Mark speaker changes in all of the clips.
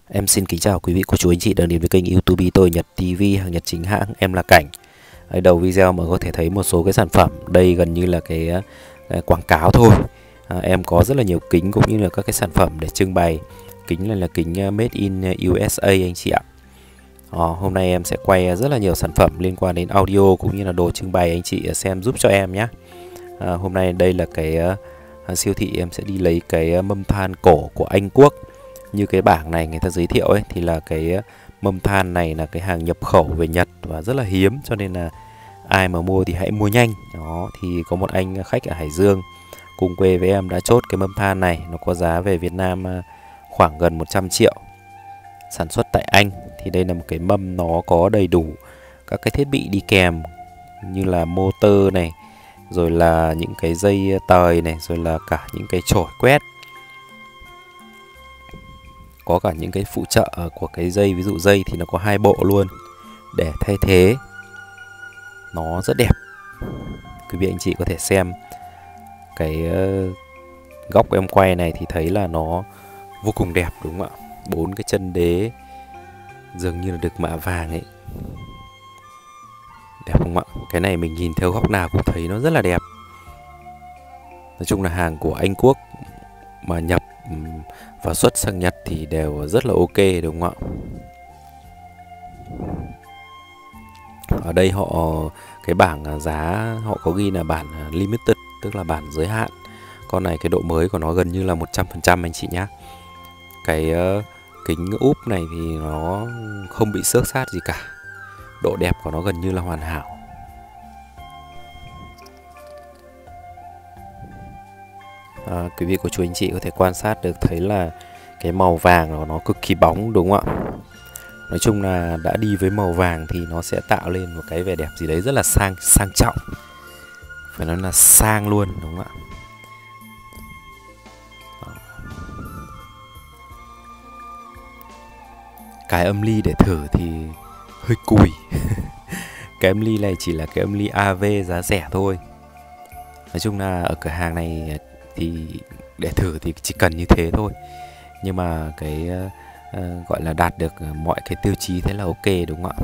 Speaker 1: Em xin kính chào quý vị cô chú anh chị đang đến với kênh YouTube tôi Nhật TV hàng Nhật chính hãng. Em là Cảnh. Ở đầu video mà có thể thấy một số cái sản phẩm. Đây gần như là cái quảng cáo thôi. Em có rất là nhiều kính cũng như là các cái sản phẩm để trưng bày. Kính này là kính made in USA anh chị ạ. Hôm nay em sẽ quay rất là nhiều sản phẩm liên quan đến audio cũng như là đồ trưng bày, anh chị xem giúp cho em nhé. Hôm nay đây là cái siêu thị em sẽ đi lấy cái mâm than cổ của Anh Quốc. Như cái bảng này người ta giới thiệu ấy thì là cái mâm than này là cái hàng nhập khẩu về Nhật và rất là hiếm, cho nên là ai mà mua thì hãy mua nhanh. Đó thì có một anh khách ở Hải Dương cùng quê với em đã chốt cái mâm than này, nó có giá về Việt Nam khoảng gần 100 triệu. Sản xuất tại Anh. Thì đây là một cái mâm nó có đầy đủ các cái thiết bị đi kèm như là motor này, rồi là những cái dây tời này, rồi là cả những cái chổi quét. Có cả những cái phụ trợ của cái dây, ví dụ dây thì nó có 2 bộ luôn để thay thế. Nó rất đẹp. Quý vị anh chị có thể xem cái góc em quay này thì thấy là nó vô cùng đẹp, đúng không ạ? 4 cái chân đế dường như là được mạ vàng ấy. Đẹp không ạ? Cái này mình nhìn theo góc nào cũng thấy nó rất là đẹp. Nói chung là hàng của Anh Quốc mà nhập và xuất sang Nhật thì đều rất là ok, đúng không ạ? Ở đây họ cái bảng giá họ có ghi là bản limited, tức là bản giới hạn. Con này cái độ mới của nó gần như là 100% anh chị nhé. Cái kính úp này thì nó không bị xước sát gì cả. Độ đẹp của nó gần như là hoàn hảo. Quý vị cô chú anh chị có thể quan sát được thấy là cái màu vàng nó cực kỳ bóng, đúng không ạ? Nói chung là đã đi với màu vàng thì nó sẽ tạo lên một cái vẻ đẹp gì đấy rất là sang trọng. Phải nói là sang luôn, đúng không ạ? Cái âm ly để thử thì hơi cùi. Cái âm ly này chỉ là cái âm ly AV giá rẻ thôi. Nói chung là ở cửa hàng này thì để thử thì chỉ cần như thế thôi. Nhưng mà cái gọi là đạt được mọi cái tiêu chí thế là ok, đúng không ạ?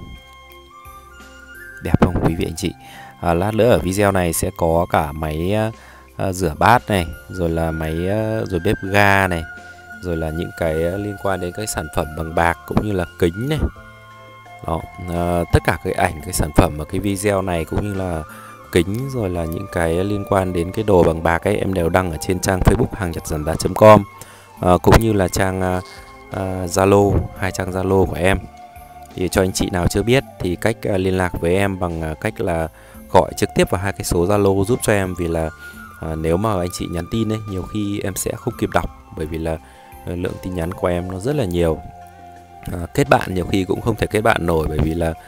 Speaker 1: Đẹp không quý vị anh chị? Lát nữa ở video này sẽ có cả máy rửa bát này, rồi là máy rồi bếp ga này, rồi là những cái liên quan đến cái sản phẩm bằng bạc cũng như là kính này. Đó, tất cả cái ảnh, cái sản phẩm ở cái video này cũng như là kính, rồi là những cái liên quan đến cái đồ bằng bạc ấy, em đều đăng ở trên trang Facebook hàng nhật giảm giá.com, cũng như là trang Zalo, 2 trang Zalo của em. Thì cho anh chị nào chưa biết thì cách liên lạc với em bằng cách là gọi trực tiếp vào 2 cái số Zalo giúp cho em, vì là nếu mà anh chị nhắn tin ấy, nhiều khi em sẽ không kịp đọc, bởi vì là lượng tin nhắn của em nó rất là nhiều. Kết bạn nhiều khi cũng không thể kết bạn nổi, bởi vì là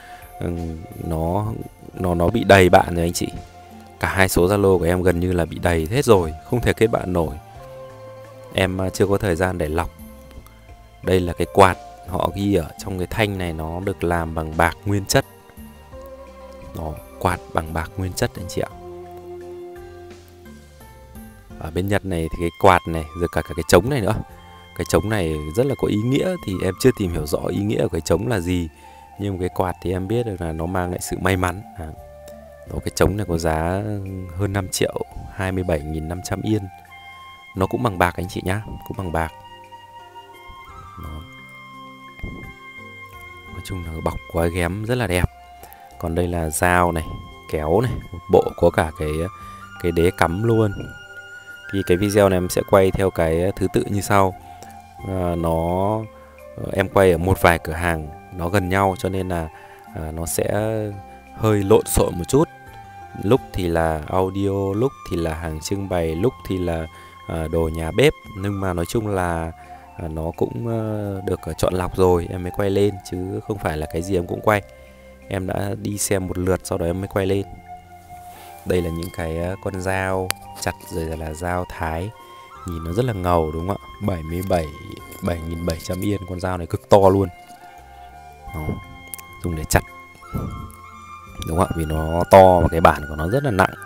Speaker 1: nó bị đầy bạn rồi anh chị. Cả 2 số Zalo của em gần như là bị đầy hết rồi, không thể kết bạn nổi. Em chưa có thời gian để lọc. Đây là cái quạt, họ ghi ở trong cái thanh này nó được làm bằng bạc nguyên chất. Đó, quạt bằng bạc nguyên chất anh chị ạ. Ở bên Nhật này thì cái quạt này, rồi cả cái trống này nữa. Cái trống này rất là có ý nghĩa, thì em chưa tìm hiểu rõ ý nghĩa của cái trống là gì. Nhưng cái quạt thì em biết được là nó mang lại sự may mắn. Đó, cái trống này có giá hơn 5 triệu, 27.500 yên. Nó cũng bằng bạc anh chị nhá, cũng bằng bạc. Đó. Nói chung là bọc gói ghém rất là đẹp. Còn đây là dao này, kéo này, một bộ có cả cái đế cắm luôn. Thì cái video này em sẽ quay theo cái thứ tự như sau. Em quay ở một vài cửa hàng nó gần nhau, cho nên là nó sẽ hơi lộn xộn một chút. Lúc thì là audio, lúc thì là hàng trưng bày, lúc thì là đồ nhà bếp. Nhưng mà nói chung là nó cũng được chọn lọc rồi em mới quay lên, chứ không phải là cái gì em cũng quay. Em đã đi xem một lượt sau đó em mới quay lên. Đây là những cái con dao chặt, rồi là dao thái. Nhìn nó rất là ngầu, đúng không ạ? 7.700 yên. Con dao này cực to luôn. Đó, dùng để chặt, đúng không ạ? Vì nó to và cái bản của nó rất là nặng.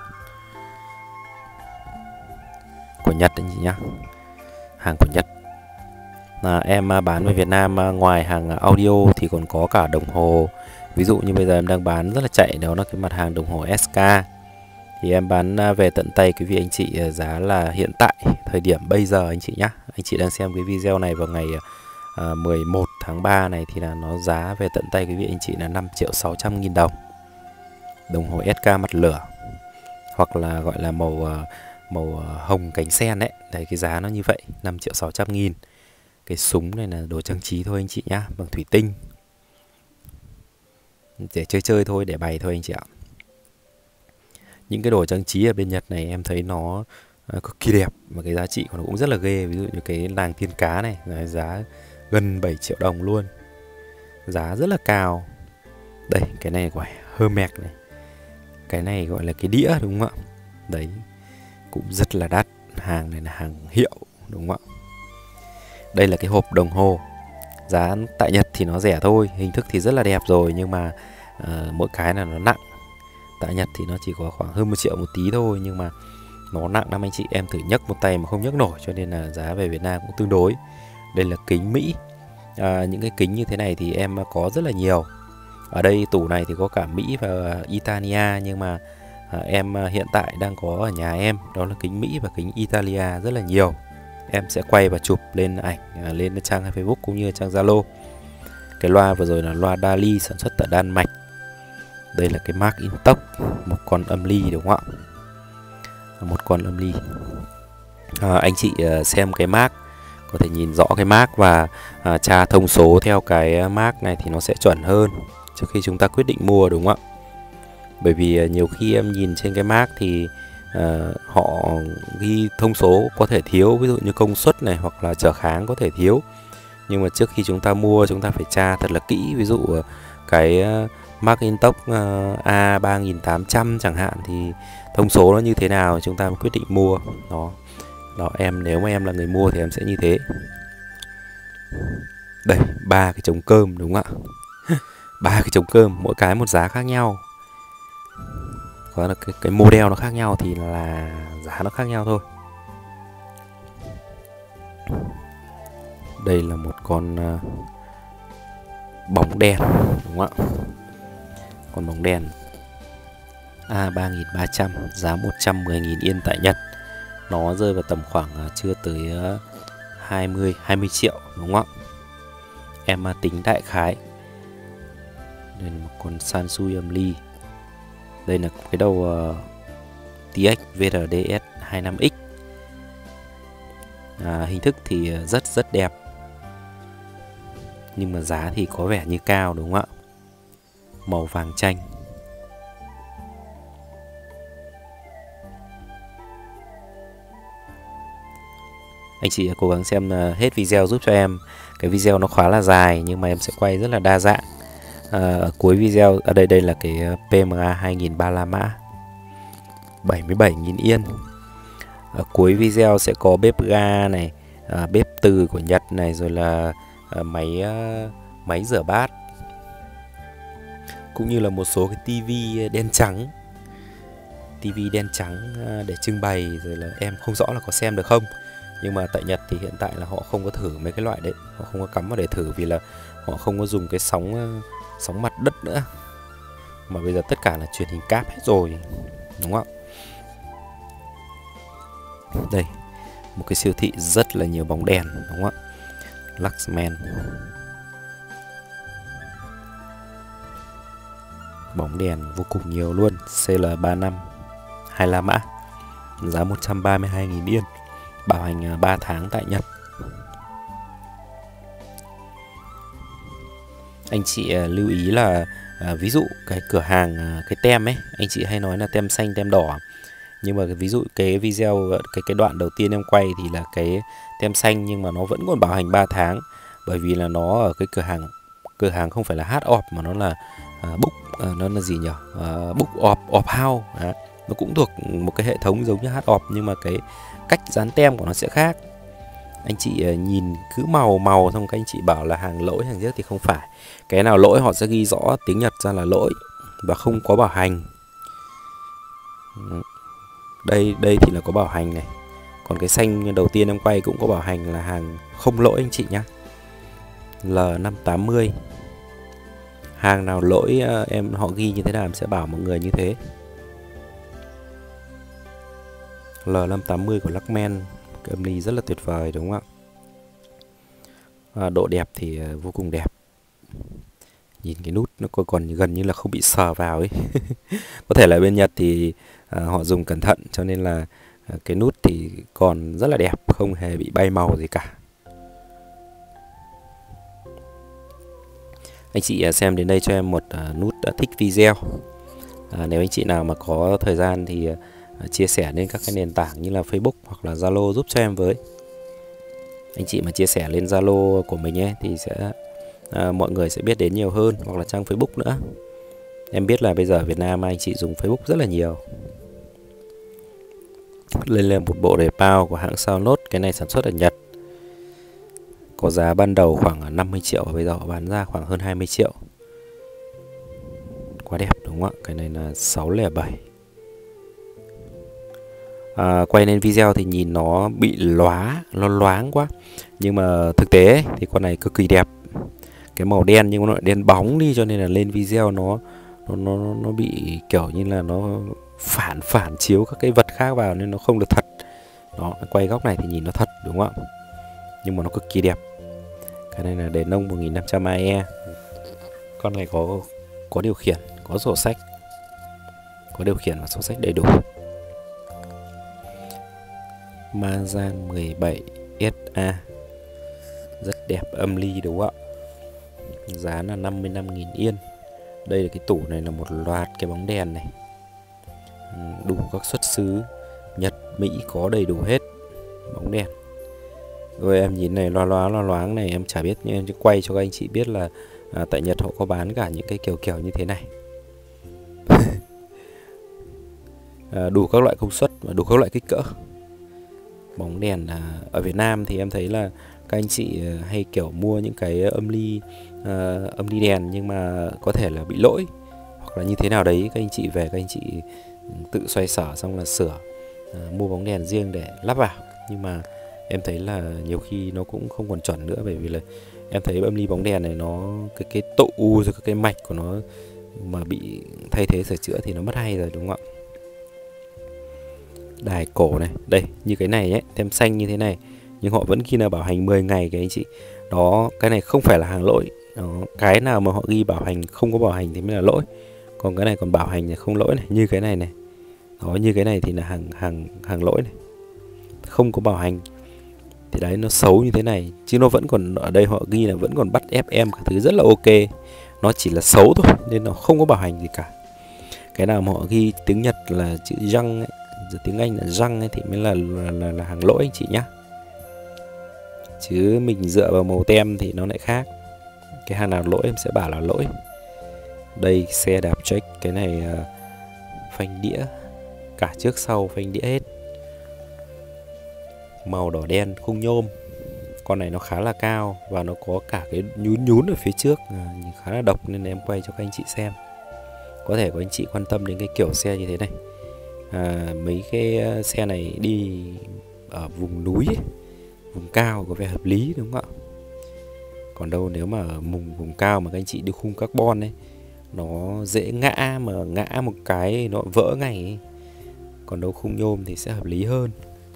Speaker 1: Của Nhật anh chị nhá, hàng của Nhật. Em bán về Việt Nam ngoài hàng audio thì còn có cả đồng hồ. Ví dụ như bây giờ em đang bán rất là chạy, đó là cái mặt hàng đồng hồ SK. Thì em bán về tận tay quý vị anh chị giá là hiện tại thời điểm bây giờ anh chị nhá. Anh chị đang xem cái video này vào ngày 11 tháng 3 này thì là nó giá về tận tay quý vị anh chị là 5.600.000 đồng. Đồng hồ SK mặt lửa, hoặc là gọi là màu hồng cánh sen đấy. Đấy, cái giá nó như vậy, 5.600.000. Cái súng này là đồ trang trí thôi anh chị nhá, bằng thủy tinh. Để chơi thôi, để bày thôi anh chị ạ. Những cái đồ trang trí ở bên Nhật này em thấy nó cực kỳ đẹp, mà cái giá trị của nó cũng rất là ghê. Ví dụ như cái nàng tiên cá này, giá gần 7 triệu đồng luôn, giá rất là cao. Đây, cái này của Hermes này, cái này gọi là cái đĩa đúng không ạ? Đấy, cũng rất là đắt, hàng này là hàng hiệu đúng không ạ? Đây là cái hộp đồng hồ, giá tại Nhật thì nó rẻ thôi, hình thức thì rất là đẹp rồi, nhưng mà mỗi cái là nó nặng. Tại Nhật thì nó chỉ có khoảng hơn 1 triệu một tí thôi, nhưng mà nó nặng lắm anh chị, em thử nhấc một tay mà không nhấc nổi, cho nên là giá về Việt Nam cũng tương đối. Đây là kính Mỹ. Những cái kính như thế này thì em có rất là nhiều. Ở đây tủ này thì có cả Mỹ và Italia, nhưng mà em hiện tại đang có ở nhà em, đó là kính Mỹ và kính Italia rất là nhiều. Em sẽ quay và chụp lên ảnh lên trang Facebook cũng như trang Zalo. Cái loa vừa rồi là loa Dali sản xuất tại Đan Mạch. Đây là cái Mark Intox, một con âm ly đúng không ạ? Một con âm ly. Anh chị xem cái Mark có thể nhìn rõ cái Mark và tra thông số theo cái Mark này thì nó sẽ chuẩn hơn trước khi chúng ta quyết định mua đúng không ạ? Bởi vì nhiều khi em nhìn trên cái Mark thì họ ghi thông số có thể thiếu, ví dụ như công suất này hoặc là trở kháng có thể thiếu. Nhưng mà trước khi chúng ta mua chúng ta phải tra thật là kỹ. Ví dụ cái Mark Intox A3800 chẳng hạn thì thông số nó như thế nào chúng ta mới quyết định mua. Đó, nếu mà em là người mua thì em sẽ như thế. Đây, 3 cái trống cơm đúng không ạ? 3 cái trống cơm, mỗi cái một giá khác nhau. Có là cái model nó khác nhau thì là giá nó khác nhau thôi. Đây là một con bóng đèn đúng không ạ? Con bóng đèn A3300, giá 110.000 yên tại Nhật. Nó rơi vào tầm khoảng chưa tới 20 triệu đúng không ạ? Em tính đại khái. Đây là một con Sansui âm ly. Đây là cái đầu TX VRDS 25X. Hình thức thì rất đẹp, nhưng mà giá thì có vẻ như cao đúng không ạ? Màu vàng chanh. Anh chị cố gắng xem hết video giúp cho em. Cái video nó khá là dài nhưng mà em sẽ quay rất là đa dạng. Ở cuối video, ở đây là cái PMA 2035 mã, 77.000 yên. Ở cuối video sẽ có bếp ga này, bếp từ của Nhật này, rồi là máy rửa bát, cũng như là một số cái tivi đen trắng. Tivi đen trắng để trưng bày, rồi là em không rõ là có xem được không. Nhưng mà tại Nhật thì hiện tại là họ không có thử mấy cái loại đấy, họ không có cắm vào để thử vì là họ không có dùng cái sóng mặt đất nữa, mà bây giờ tất cả là truyền hình cáp hết rồi đúng không ạ? Đây, một cái siêu thị rất là nhiều bóng đèn đúng không ạ? Luxman, bóng đèn vô cùng nhiều luôn. CL35 25 mã, giá 132.000 yên, bảo hành 3 tháng tại Nhật. Anh chị lưu ý là ví dụ cái cửa hàng cái tem ấy, anh chị hay nói là tem xanh tem đỏ, nhưng mà ví dụ cái video cái đoạn đầu tiên em quay thì là cái tem xanh nhưng mà nó vẫn còn bảo hành 3 tháng, bởi vì là nó ở cái cửa hàng không phải là HOP mà nó là Book, nó là gì nhỉ? Book of House. Đó. Nó cũng thuộc một cái hệ thống giống như HOP nhưng mà cái cách dán tem của nó sẽ khác. Anh chị nhìn cứ màu xong các anh chị bảo là hàng lỗi hàng giết thì không phải. Cái nào lỗi họ sẽ ghi rõ tiếng Nhật ra là lỗi và không có bảo hành. Đây thì là có bảo hành này. Còn cái xanh đầu tiên em quay cũng có bảo hành là hàng không lỗi anh chị nhá. L580. Hàng nào lỗi họ ghi như thế nào em sẽ bảo mọi người như thế. L580 của Luckman, cái âm ly rất là tuyệt vời đúng không ạ? Độ đẹp thì vô cùng đẹp. Nhìn cái nút nó còn gần như là không bị sờ vào ấy. Có thể là bên Nhật thì họ dùng cẩn thận cho nên là cái nút thì còn rất là đẹp, không hề bị bay màu gì cả. Anh chị xem đến đây cho em một nút thích video. Nếu anh chị nào mà có thời gian thì chia sẻ lên các cái nền tảng như là Facebook hoặc là Zalo giúp cho em với. Anh chị mà chia sẻ lên Zalo của mình ấy thì sẽ mọi người sẽ biết đến nhiều hơn, hoặc là trang Facebook nữa. Em biết là bây giờ ở Việt Nam anh chị dùng Facebook rất là nhiều. Lên một bộ đề bao của hãng Soundnote, cái này sản xuất ở Nhật. Có giá ban đầu khoảng 50 triệu và bây giờ họ bán ra khoảng hơn 20 triệu. Quá đẹp đúng không ạ? Cái này là 607. Quay lên video thì nhìn nó bị nó loáng quá. Nhưng mà thực tế ấy, thì con này cực kỳ đẹp. Cái màu đen nhưng mà nó đen bóng đi, cho nên là lên video nó bị kiểu như là nó phản chiếu các cái vật khác vào nên nó không được thật. Đó, quay góc này thì nhìn nó thật đúng không ạ? Nhưng mà nó cực kỳ đẹp. Cái này là đèn nông 1500 AE. Con này có điều khiển, có sổ sách. Có điều khiển và sổ sách đầy đủ. Mazan 17 SA. Rất đẹp, âm ly đúng không ạ? Giá là 55.000 yên. Đây là cái tủ này là một loạt cái bóng đèn này. Đủ các xuất xứ Nhật, Mỹ có đầy đủ hết bóng đèn. Rồi em nhìn này loáng này, em chả biết nhưng em chỉ quay cho các anh chị biết là tại Nhật họ có bán cả những cái kiểu như thế này. Đủ các loại công suất và đủ các loại kích cỡ. Bóng đèn ở Việt Nam thì em thấy là các anh chị hay kiểu mua những cái âm ly đèn nhưng mà có thể là bị lỗi hoặc là như thế nào đấy, các anh chị về các anh chị tự xoay sở xong là sửa, mua bóng đèn riêng để lắp vào. Nhưng mà em thấy là nhiều khi nó cũng không còn chuẩn nữa, bởi vì là em thấy âm ly bóng đèn này nó cái tụ rồi cái mạch của nó mà bị thay thế sửa chữa thì nó mất hay rồi đúng không ạ? Đài cổ này, đây như cái này ấy, tem xanh như thế này nhưng họ vẫn ghi là bảo hành 10 ngày các anh chị. Đó, cái này không phải là hàng lỗi. Đó, cái nào mà họ ghi bảo hành không có bảo hành thì mới là lỗi. Còn cái này còn bảo hành là không lỗi này, như cái này này. Đó, như cái này thì là hàng lỗi này. Không có bảo hành. Thì đấy, nó xấu như thế này chứ nó vẫn còn ở đây họ ghi là vẫn còn bắt FM các thứ rất là ok. Nó chỉ là xấu thôi nên nó không có bảo hành gì cả. Cái nào mà họ ghi tiếng Nhật là chữ răng ấy, giờ tiếng Anh là răng ấy thì mới là hàng lỗi anh chị nhá. Chứ mình dựa vào màu tem thì nó lại khác. Cái hàng nào lỗi em sẽ bảo là lỗi. Đây, xe đạp check, cái này phanh đĩa, cả trước sau phanh đĩa hết. Màu đỏ đen, khung nhôm. Con này nó khá là cao và nó có cả cái nhún ở phía trước, nhìn khá là độc nên em quay cho các anh chị xem. Có thể có anh chị quan tâm đến cái kiểu xe như thế này. Mấy cái xe này đi ở vùng núi ấy, vùng cao có vẻ hợp lý đúng không ạ? Còn đâu nếu mà ở vùng cao mà các anh chị đi khung carbon ấy, nó dễ ngã, mà ngã một cái nó vỡ ngay ấy. Còn đâu khung nhôm thì sẽ hợp lý hơn.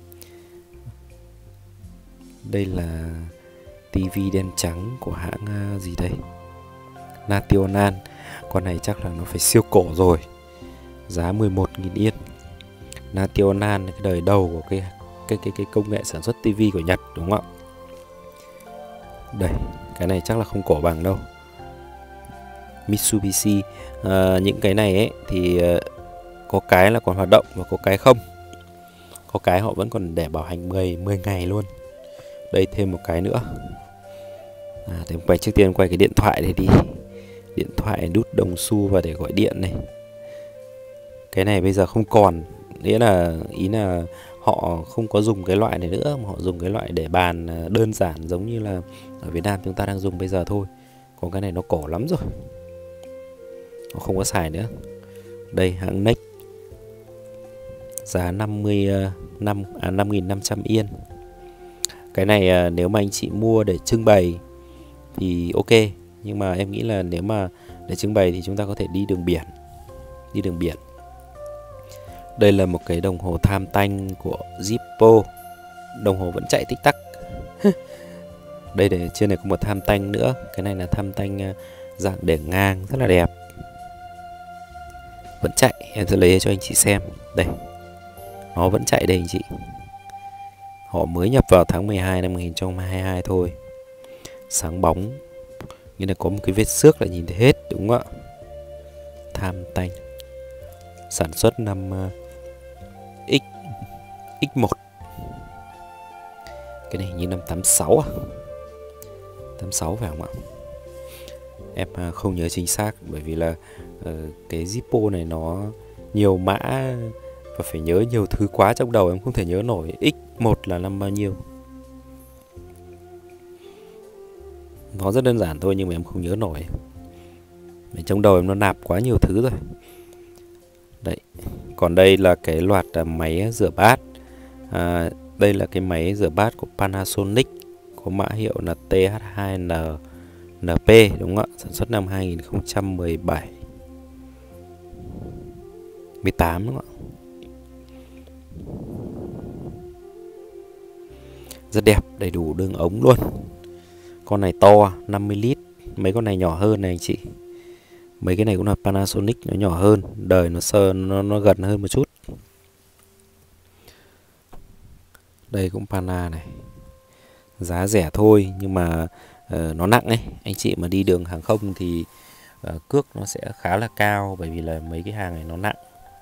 Speaker 1: Đây là tivi đen trắng của hãng gì đây? Nationan. Con này chắc là nó phải siêu cổ rồi. Giá 11.000 yên. Nationan cái đời đầu của cái công nghệ sản xuất tivi của Nhật đúng không ạ? Đây, cái này chắc là không cổ bằng đâu. Mitsubishi. Những cái này ấy thì có cái là còn hoạt động và có cái không. Có cái họ vẫn còn để bảo hành 10 ngày luôn. Đây, thêm một cái nữa. Thì quay trước tiên quay cái điện thoại này đi. Điện thoại đút đồng xu vào để gọi điện này. Cái này bây giờ không còn, nghĩa là ý là họ không có dùng cái loại này nữa mà họ dùng cái loại để bàn đơn giản giống như là ở Việt Nam chúng ta đang dùng bây giờ thôi. Còn cái này nó cổ lắm rồi, họ không có xài nữa. Đây, hãng Nex. Giá 5.500 yên. Cái này nếu mà anh chị mua để trưng bày thì ok. Nhưng mà em nghĩ là nếu mà để trưng bày thì chúng ta có thể đi đường biển. Đây là một cái đồng hồ tham tanh của Zippo. Đồng hồ vẫn chạy tích tắc. Đây để trên này có một tham tanh nữa. Cái này là tham tanh dạng để ngang, rất là đẹp. Vẫn chạy, em sẽ lấy cho anh chị xem. Đây, nó vẫn chạy đây anh chị. Họ mới nhập vào tháng 12 năm 2022 thôi. Sáng bóng, như là có một cái vết xước là nhìn thấy hết, đúng không ạ? Tham tanh, sản xuất năm X1. Cái này như năm 86 à? 86 phải không ạ? Em không nhớ chính xác, bởi vì là cái Zippo này nó nhiều mã và phải nhớ nhiều thứ quá, trong đầu em không thể nhớ nổi X1 là năm bao nhiêu. Nó rất đơn giản thôi nhưng mà em không nhớ nổi. Trong đầu em nó nạp quá nhiều thứ rồi. Đấy. Còn đây là cái loạt máy rửa bát. Đây là cái máy rửa bát của Panasonic, có mã hiệu là TH2NP, đúng không ạ? Sản xuất năm 2017 18, đúng không ạ? Rất đẹp, đầy đủ đường ống luôn. Con này to 50 lít, mấy con này nhỏ hơn này anh chị. Mấy cái này cũng là Panasonic, nó nhỏ hơn, đời nó gần hơn một chút. Đây cũng Pana này. Giá rẻ thôi nhưng mà nó nặng ấy. Anh chị mà đi đường hàng không thì cước nó sẽ khá là cao, bởi vì là mấy cái hàng này nó nặng.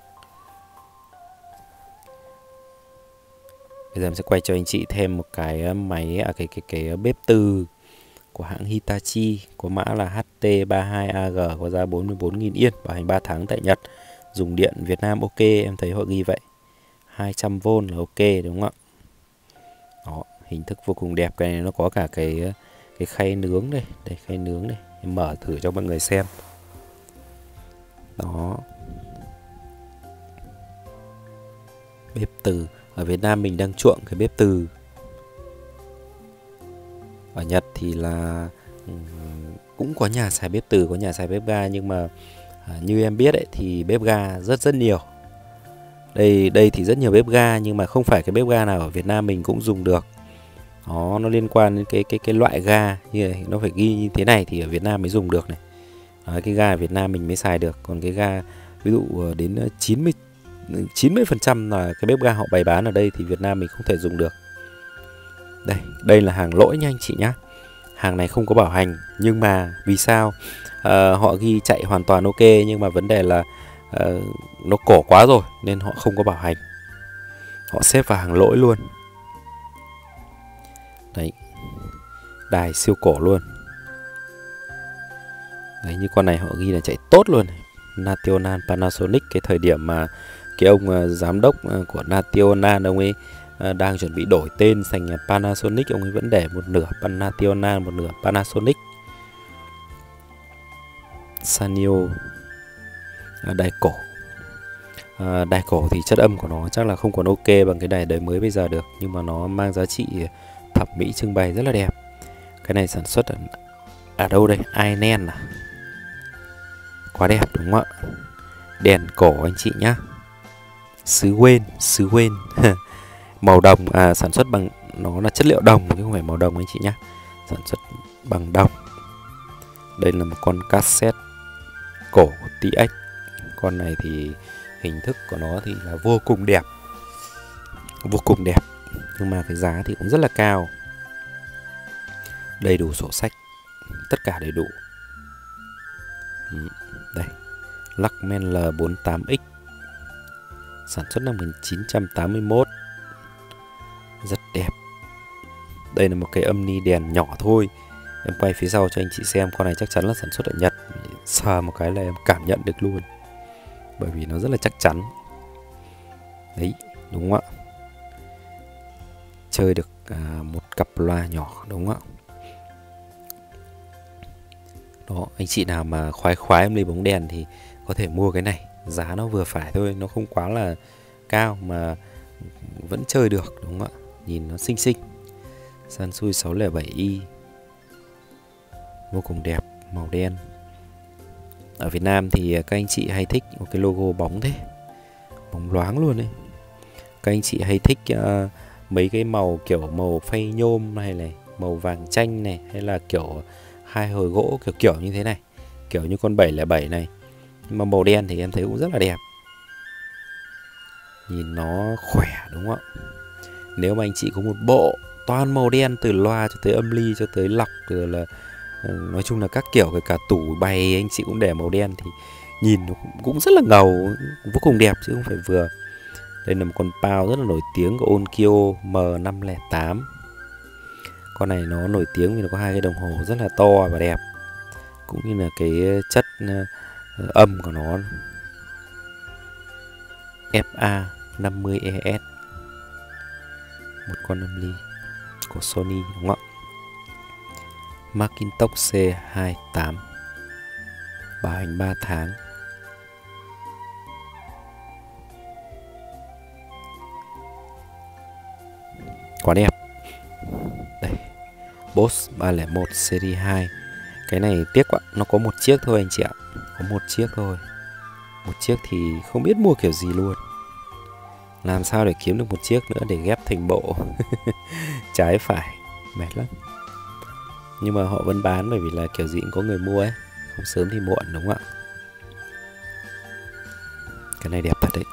Speaker 1: Bây giờ em sẽ quay cho anh chị thêm một cái máy, cái bếp từ của hãng Hitachi, có mã là HT32AG, có giá 44.000 yên, bảo hành 3 tháng tại Nhật. Dùng điện Việt Nam ok, em thấy họ ghi vậy. 200V là ok, đúng không ạ? Đó, hình thức vô cùng đẹp. Cái này nó có cả cái khay nướng đây. Đây, khay nướng đây. Em mở thử cho mọi người xem. Đó. Bếp từ. Ở Việt Nam mình đang chuộng cái bếp từ. Ở Nhật thì là cũng có nhà xài bếp từ, có nhà xài bếp ga, nhưng mà như em biết ấy, thì bếp ga rất nhiều. Đây thì rất nhiều bếp ga, nhưng mà không phải cái bếp ga nào ở Việt Nam mình cũng dùng được. Đó, nó liên quan đến cái loại ga, như này, nó phải ghi như thế này thì ở Việt Nam mới dùng được này. Đó, cái ga ở Việt Nam mình mới xài được. Còn cái ga ví dụ đến 90% là cái bếp ga họ bày bán ở đây thì Việt Nam mình không thể dùng được. Đây là hàng lỗi nha anh chị nhá. Hàng này không có bảo hành, nhưng mà vì sao họ ghi chạy hoàn toàn ok, nhưng mà vấn đề là nó cổ quá rồi nên họ không có bảo hành. Họ xếp vào hàng lỗi luôn. Đấy, đài siêu cổ luôn. Đấy, như con này họ ghi là chạy tốt luôn. National Panasonic, cái thời điểm mà cái ông giám đốc của National, ông ấy đang chuẩn bị đổi tên thành Panasonic, ông ấy vẫn để một nửa National, một nửa Panasonic. Sanyo, đài cổ. Đài cổ thì chất âm của nó chắc là không còn ok bằng cái đài đời mới bây giờ được, nhưng mà nó mang giá trị thẩm mỹ trưng bày rất là đẹp. Cái này sản xuất ở đâu đây? Ireland à? Quá đẹp đúng không ạ? Đèn cổ anh chị nhá. Xứ quên. Màu đồng, sản xuất bằng, nó là chất liệu đồng chứ không phải màu đồng anh chị nhá. Sản xuất bằng đồng. Đây là một con cassette cổ TX. Con này thì hình thức của nó thì là vô cùng đẹp. Nhưng mà cái giá thì cũng rất là cao. Đầy đủ sổ sách, tất cả đầy đủ. Đây, Luckman L48X, sản xuất năm 1981. Rất đẹp. Đây là một cái âm ni đèn nhỏ thôi. Em quay phía sau cho anh chị xem. Con này chắc chắn là sản xuất ở Nhật. Sờ một cái là em cảm nhận được luôn, bởi vì nó rất là chắc chắn. Đấy, đúng không ạ? Chơi được một cặp loa nhỏ, đúng không ạ? Đó, anh chị nào mà khoái em ly bóng đèn thì có thể mua cái này. Giá nó vừa phải thôi, nó không quá là cao mà vẫn chơi được, đúng không ạ? Nhìn nó xinh. Sansui 607i. vô cùng đẹp, màu đen. Ở Việt Nam thì các anh chị hay thích một cái logo bóng thế, bóng loáng luôn đấy. Các anh chị hay thích mấy cái màu kiểu màu phay nhôm này, màu vàng chanh này, hay là kiểu hai hồi gỗ kiểu như thế này, kiểu như con 707 này. Nhưng mà màu đen thì em thấy cũng rất là đẹp, nhìn nó khỏe đúng không ạ? Nếu mà anh chị có một bộ toàn màu đen từ loa cho tới âm ly cho tới lọc, rồi là nói chung là các kiểu, cái cả tủ bày anh chị cũng để màu đen thì nhìn nó cũng rất là ngầu, vô cùng đẹp chứ không phải vừa. Đây là một con Pao rất là nổi tiếng của Onkyo M508. Con này nó nổi tiếng vì nó có hai cái đồng hồ rất là to và đẹp, cũng như là cái chất âm của nó, FA 50ES, một con âm ly của Sony đúng không ạ? Macintosh C28, bảo hành 3 tháng. Quá đẹp. Đây, Boss 301 Series 2. Cái này tiếc quá, nó có một chiếc thôi anh chị ạ. Có một chiếc thôi. Một chiếc thì không biết mua kiểu gì luôn. Làm sao để kiếm được một chiếc nữa để ghép thành bộ. Trái phải, mệt lắm. Nhưng mà họ vẫn bán bởi vì là kiểu gì cũng có người mua ấy, không sớm thì muộn đúng không ạ? Cái này đẹp thật đấy.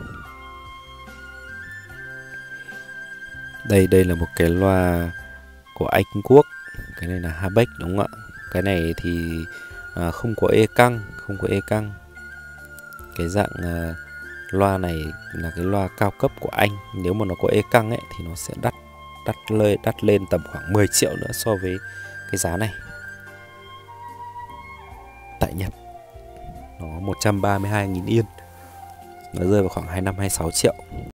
Speaker 1: Đây là một cái loa của Anh Quốc. Cái này là Habeck đúng không ạ? Cái này thì không có e căng. Cái dạng loa này là cái loa cao cấp của Anh. Nếu mà nó có e căng ấy thì nó sẽ đắt lên tầm khoảng 10 triệu nữa so với cái giá này. Tại Nhật nó 132.000 Yên, nó rơi vào khoảng 25-26 triệu.